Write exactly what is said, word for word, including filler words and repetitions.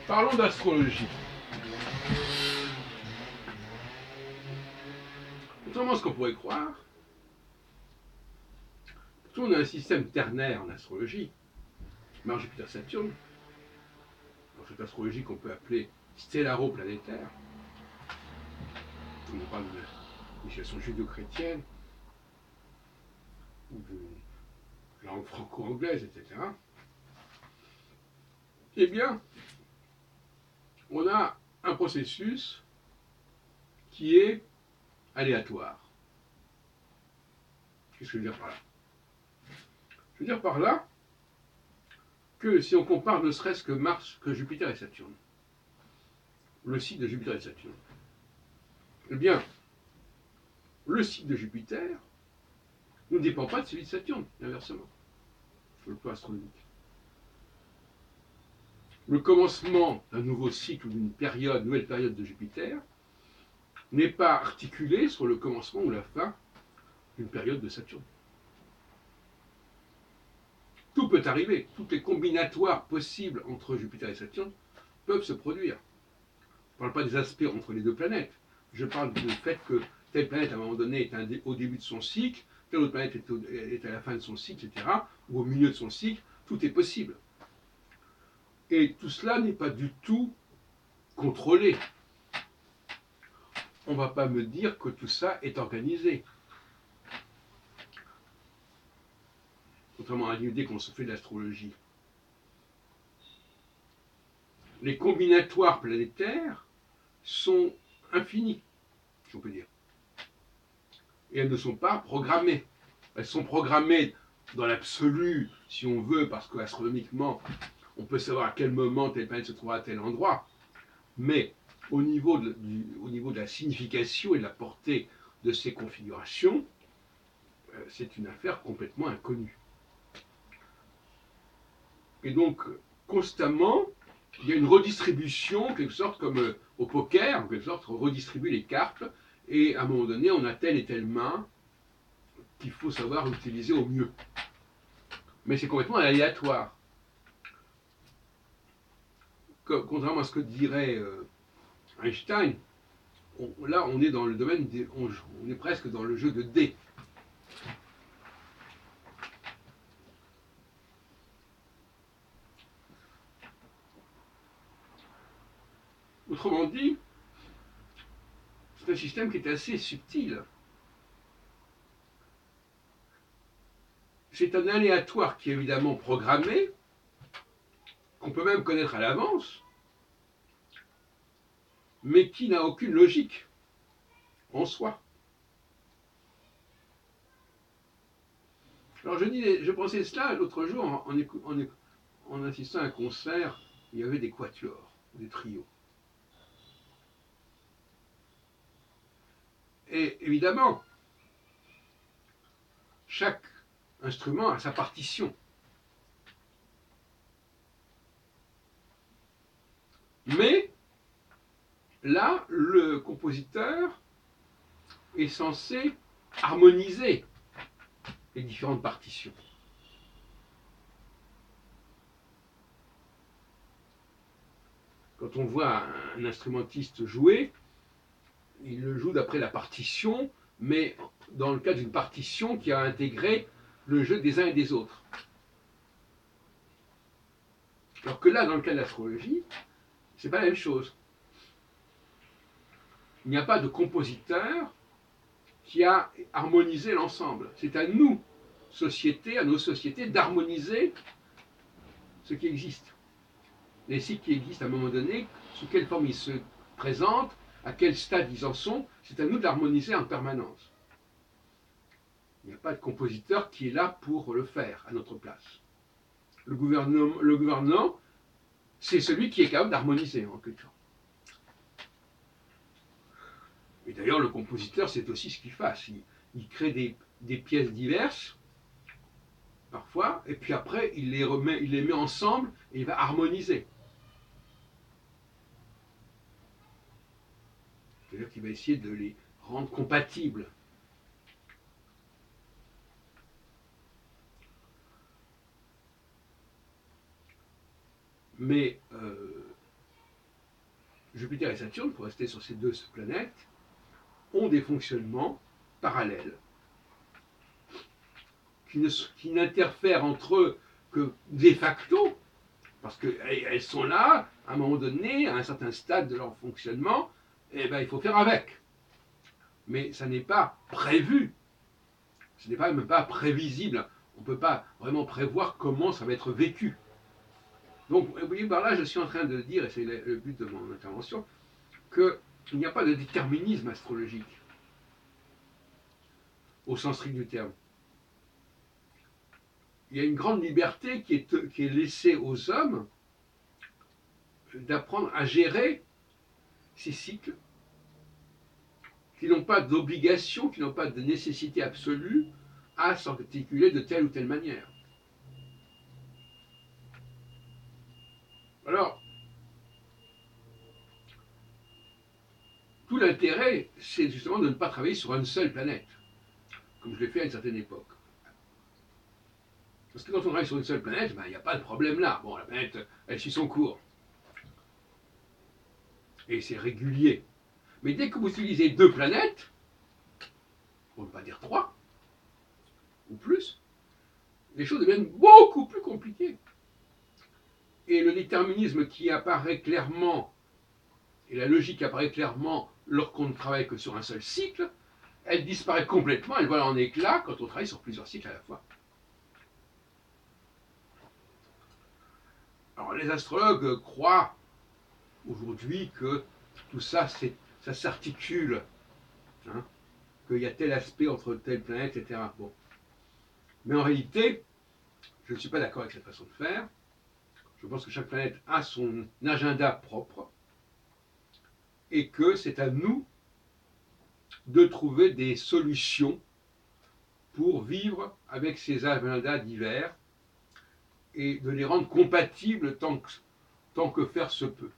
Parlons d'astrologie. Contrairement à ce qu'on pourrait croire, plutôt on a un système ternaire en astrologie, Mars, Jupiter, Saturne, dans cette astrologie qu'on peut appeler stellaro-planétaire. On parle de l'initiation judéo-chrétienne, ou de langue franco-anglaise, et cetera. Eh bien, on a un processus qui est aléatoire. Qu'est-ce que je veux dire par là? Je veux dire par là que si on compare ne serait-ce que Mars, que Jupiter et Saturne, le cycle de Jupiter et Saturne, eh bien, le cycle de Jupiter ne dépend pas de celui de Saturne, inversement, sur le plan astronomique. Le commencement d'un nouveau cycle ou d'une période, nouvelle période de Jupiter, n'est pas articulé sur le commencement ou la fin d'une période de Saturne. Tout peut arriver, toutes les combinatoires possibles entre Jupiter et Saturne peuvent se produire. Je ne parle pas des aspects entre les deux planètes, je parle du fait que telle planète à un moment donné est un dé, au début de son cycle, telle autre planète est, au, est à la fin de son cycle, et cetera, ou au milieu de son cycle, tout est possible. Et tout cela n'est pas du tout contrôlé. On ne va pas me dire que tout ça est organisé. Contrairement à l'idée qu'on se fait d'astrologie. Les combinatoires planétaires sont infinis, si on peut dire. Et elles ne sont pas programmées. Elles sont programmées dans l'absolu, si on veut, parce qu'astronomiquement, on peut savoir à quel moment telle planète se trouvera à tel endroit. Mais au niveau de, du, au niveau de la signification et de la portée de ces configurations, euh, c'est une affaire complètement inconnue. Et donc, constamment, il y a une redistribution, en quelque sorte comme euh, au poker, en quelque sorte, on redistribue les cartes, et à un moment donné, on a telle et telle main qu'il faut savoir utiliser au mieux. Mais c'est complètement aléatoire. Contrairement à ce que dirait euh, Einstein, on, là on est dans le domaine des, on, on est presque dans le jeu de dés. Autrement dit, c'est un système qui est assez subtil. C'est un aléatoire qui est évidemment programmé, qu'on peut même connaître à l'avance, mais qui n'a aucune logique en soi. Alors je, dis, je pensais cela l'autre jour en, en, en, en assistant à un concert, il y avait des quatuors, des trios. Et évidemment, chaque instrument a sa partition. Mais là, le compositeur est censé harmoniser les différentes partitions. Quand on voit un instrumentiste jouer, il le joue d'après la partition, mais dans le cas d'une partition qui a intégré le jeu des uns et des autres. Alors que là, dans le cas de l'astrologie, c'est pas la même chose. Il n'y a pas de compositeur qui a harmonisé l'ensemble. C'est à nous, société, à nos sociétés, d'harmoniser ce qui existe. Les cycles qui existent à un moment donné, sous quelle forme ils se présentent, à quel stade ils en sont, c'est à nous de l'harmoniser en permanence. Il n'y a pas de compositeur qui est là pour le faire à notre place. Le gouvernement, le gouvernement c'est celui qui est capable d'harmoniser en quelque sorte. Et d'ailleurs, le compositeur, c'est aussi ce qu'il fasse. Il, il crée des, des pièces diverses, parfois, et puis après, il les, remet, il les met ensemble et il va harmoniser. C'est-à-dire qu'il va essayer de les rendre compatibles. Mais euh, Jupiter et Saturne, pour rester sur ces deux planètes, ont des fonctionnements parallèles, qui, ne, qui n'interfèrent entre eux que de facto, parce qu'elles sont là, à un moment donné, à un certain stade de leur fonctionnement, et ben, il faut faire avec. Mais ça n'est pas prévu, ce n'est pas, même pas prévisible. On ne peut pas vraiment prévoir comment ça va être vécu. Donc, vous voyez, par là, je suis en train de dire, et c'est le but de mon intervention, qu'il n'y a pas de déterminisme astrologique, au sens strict du terme. Il y a une grande liberté qui est, qui est laissée aux hommes d'apprendre à gérer ces cycles, qui n'ont pas d'obligation, qui n'ont pas de nécessité absolue à s'articuler de telle ou telle manière. Alors, tout l'intérêt, c'est justement de ne pas travailler sur une seule planète, comme je l'ai fait à une certaine époque. Parce que quand on travaille sur une seule planète, ben, il n'y a pas de problème là. Bon, la planète, elle suit son cours. Et c'est régulier. Mais dès que vous utilisez deux planètes, pour ne pas dire trois, ou plus, les choses deviennent beaucoup plus compliquées. Et le déterminisme qui apparaît clairement, et la logique qui apparaît clairement lorsqu'on ne travaille que sur un seul cycle, elle disparaît complètement, elle vole en éclats quand on travaille sur plusieurs cycles à la fois. Alors les astrologues croient aujourd'hui que tout ça, ça s'articule, hein, qu'il y a tel aspect entre telle planète, et cetera. Bon. Mais en réalité, je ne suis pas d'accord avec cette façon de faire. Je pense que chaque planète a son agenda propre et que c'est à nous de trouver des solutions pour vivre avec ces agendas divers et de les rendre compatibles tant que, tant que faire se peut.